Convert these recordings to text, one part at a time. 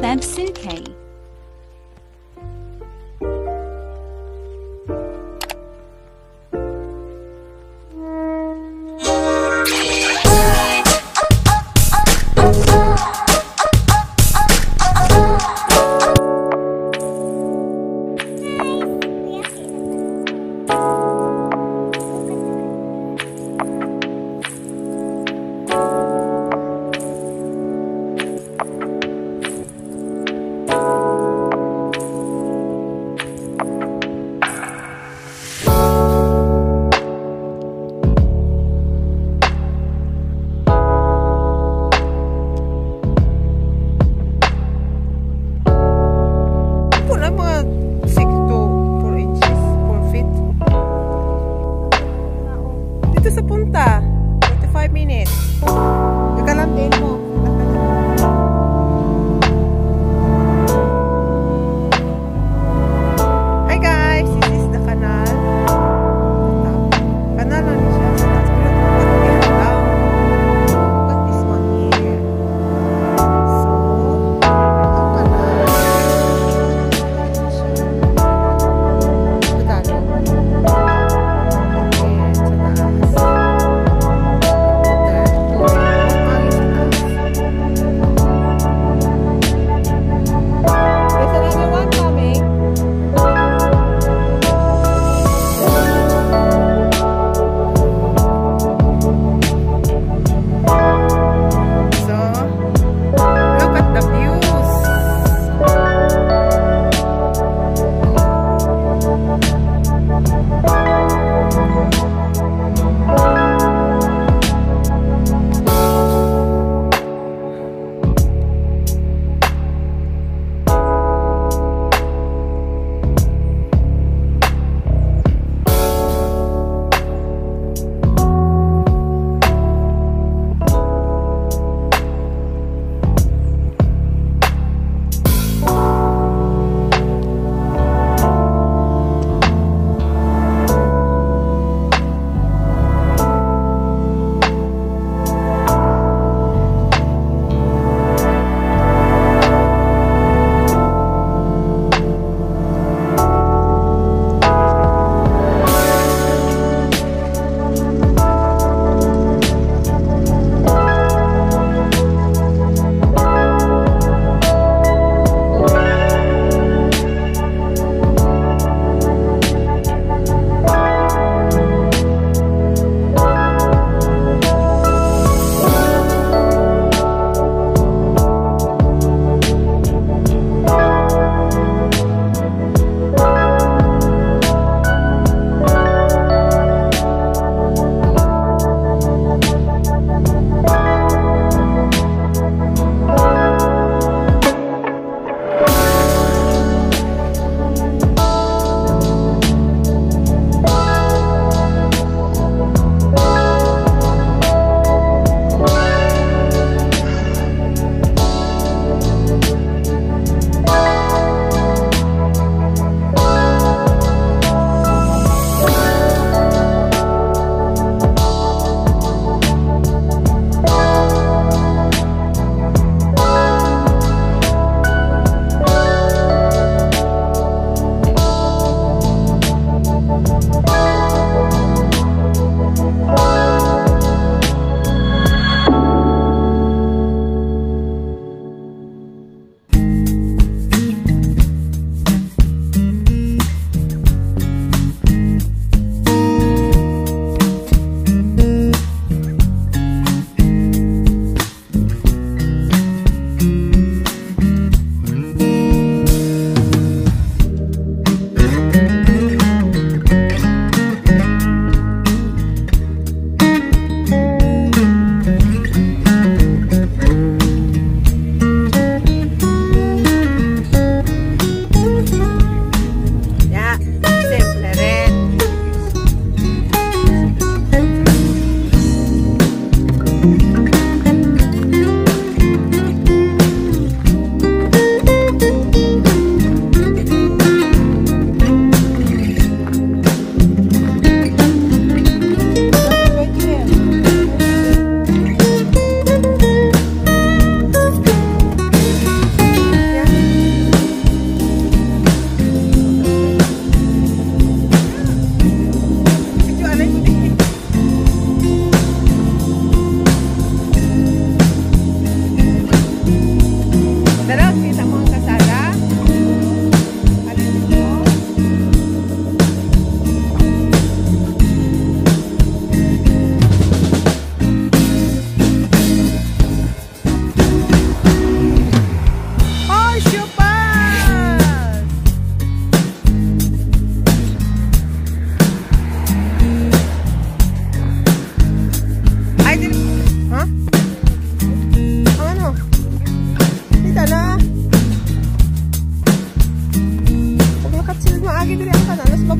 Babsuke.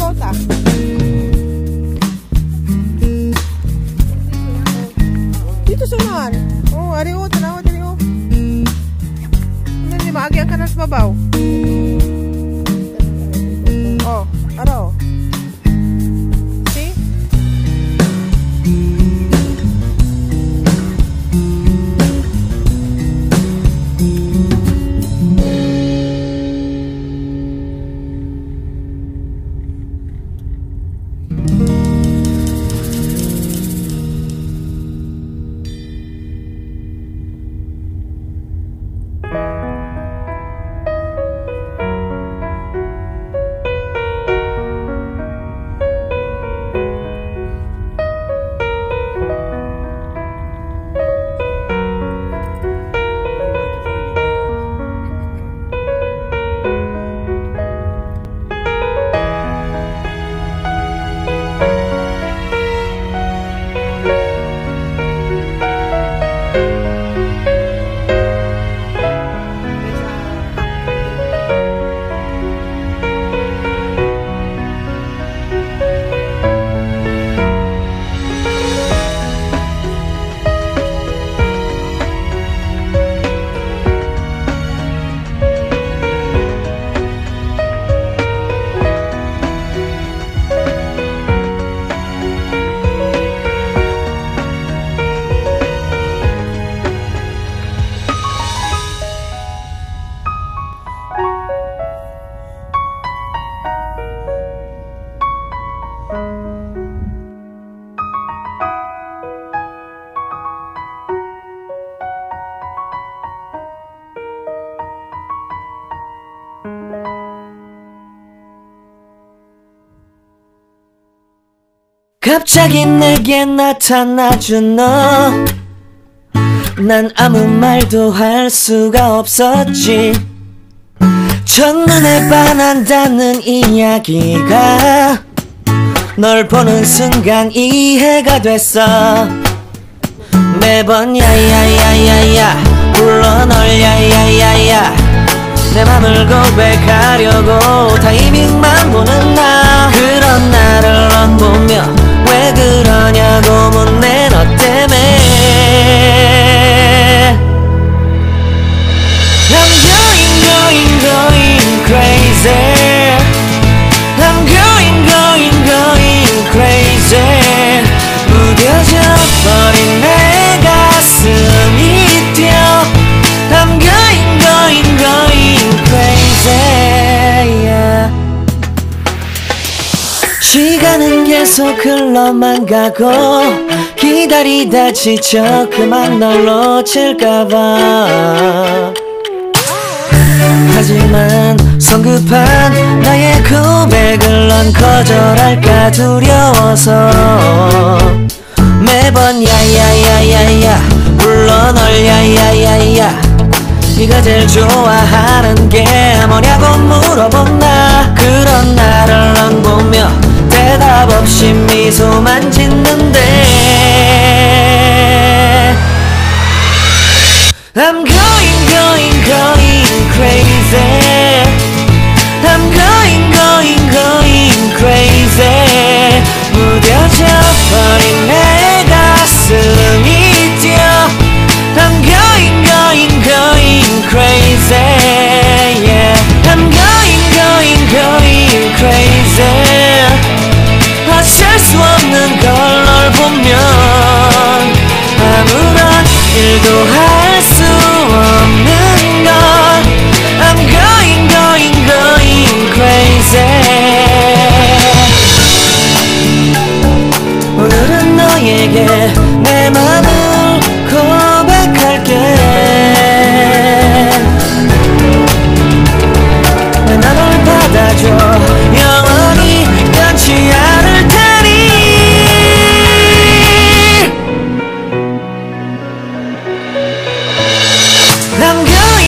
ta? Dito sunan. Oh, ari o, tanawa diri o. Hindi maagyan ka na sa babaw. Oh, aro. See? 갑자기 내게 나타나준 너, 난 아무 말도 할 수가 없었지. 첫눈에 반한다는 이야기가 널 보는 순간 이해가 됐어. 매번 야야야야야 불러 널 야야야야, 내 맘을 고백하려고 타이밍만 보는 나. 그런 나를 넌 보며 왜 그러냐고 묻네, 너 때문에. I'm going crazy. I'm going crazy. 무뎌져 버린 내 가슴이 뛰어. I'm going crazy, yeah. 시간은 계속 흘러만 가고 기다리다 지쳐 그만 널 놓칠까봐. 하지만 성급한 나의 고백을 넌 거절할까 두려워서 매번 야야야야야 불러 널 야야야야. 네가 제일 좋아하는 게 뭐냐고 물어본 나. 그런 나를 넌 보며 대답 없이 미소만 짓는데 I'm going crazy. I'm going crazy. 무뎌져 버린 내